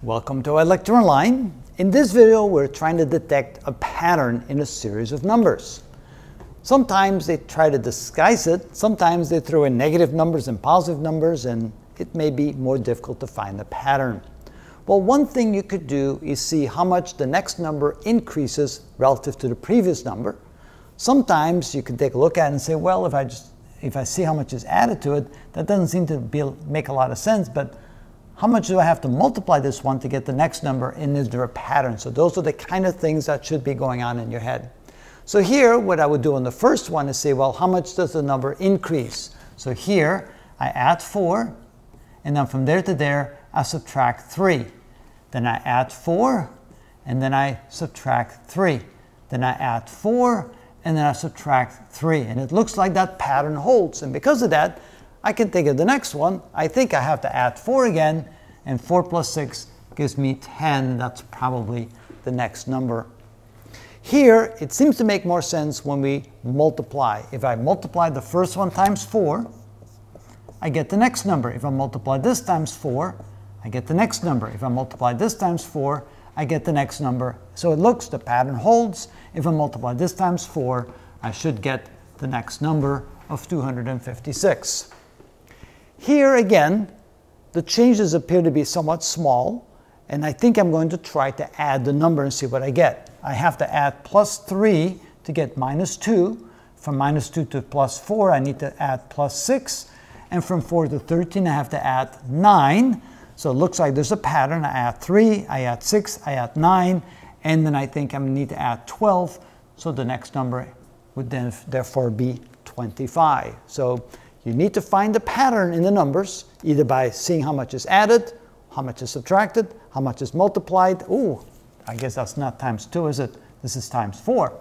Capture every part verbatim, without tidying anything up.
Welcome to iLectureOnline. In this video, we're trying to detect a pattern in a series of numbers. Sometimes they try to disguise it, sometimes they throw in negative numbers and positive numbers, and it may be more difficult to find the pattern. Well, one thing you could do is see how much the next number increases relative to the previous number. Sometimes you can take a look at it and say, well, if I just if I see how much is added to it, that doesn't seem to be, make a lot of sense, but how much do I have to multiply this one to get the next number, and is there a pattern? So those are the kind of things that should be going on in your head. So here, what I would do on the first one is say, well, how much does the number increase? So here, I add four, and then from there to there, I subtract three. Then I add four, and then I subtract three. Then I add four, and then I subtract three. And it looks like that pattern holds. And because of that, I can think of the next one. I think I have to add four again, and four plus six gives me ten. That's probably the next number. Here, it seems to make more sense when we multiply. If I multiply the first one times four, I get the next number. If I multiply this times four, I get the next number. If I multiply this times four, I get the next number. So it looks, the pattern holds. If I multiply this times four, I should get the next number of two hundred fifty-six. Here again, the changes appear to be somewhat small, and I think I'm going to try to add the number and see what I get. I have to add plus three to get minus two. From minus two to plus four, I need to add plus six. And from four to thirteen, I have to add nine. So it looks like there's a pattern. I add three, I add six, I add nine, and then I think I need to add twelve. So the next number would then therefore be twenty-five. So you need to find the pattern in the numbers, either by seeing how much is added, how much is subtracted, how much is multiplied. Ooh, I guess that's not times two, is it? This is times four.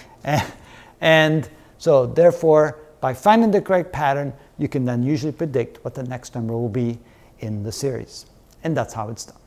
And so therefore, by finding the correct pattern, you can then usually predict what the next number will be in the series. And that's how it's done.